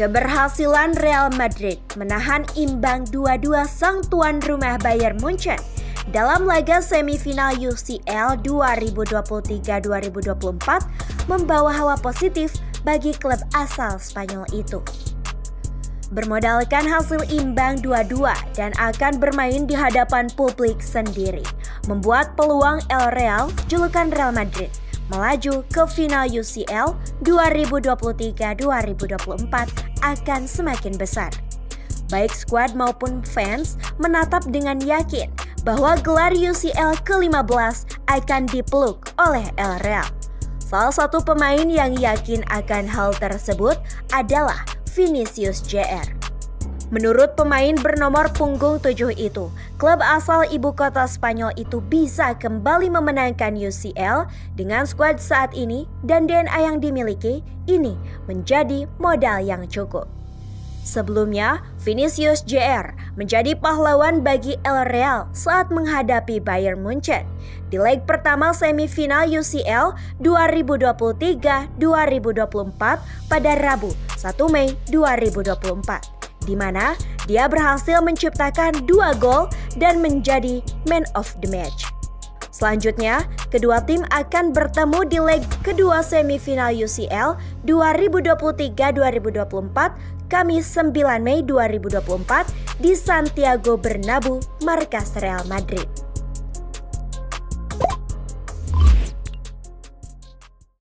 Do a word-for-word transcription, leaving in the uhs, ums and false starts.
Keberhasilan Real Madrid menahan imbang dua dua sang tuan rumah Bayern Munchen dalam laga semifinal U C L dua ribu dua puluh tiga dua ribu dua puluh empat membawa hawa positif bagi klub asal Spanyol itu. Bermodalkan hasil imbang dua dua dan akan bermain di hadapan publik sendiri, membuat peluang El Real, julukan Real Madrid, melaju ke final U C L dua ribu dua puluh tiga dua ribu dua puluh empat akan semakin besar. Baik skuad maupun fans menatap dengan yakin bahwa gelar U C L ke lima belas akan dipeluk oleh El Real. Salah satu pemain yang yakin akan hal tersebut adalah Vinicius Junior Menurut pemain bernomor punggung tujuh itu, klub asal ibu kota Spanyol itu bisa kembali memenangkan U C L dengan skuad saat ini dan D N A yang dimiliki. Ini menjadi modal yang cukup. Sebelumnya, Vinicius Junior menjadi pahlawan bagi El Real saat menghadapi Bayern Munchen di leg pertama semifinal U C L dua ribu dua puluh tiga dua ribu dua puluh empat pada Rabu satu Mei dua ribu dua puluh empat, di mana dia berhasil menciptakan dua gol dan menjadi man of the match. Selanjutnya, kedua tim akan bertemu di leg kedua semifinal U C L dua ribu dua puluh tiga dua ribu dua puluh empat Kamis sembilan Mei dua ribu dua puluh empat di Santiago Bernabeu, markas Real Madrid.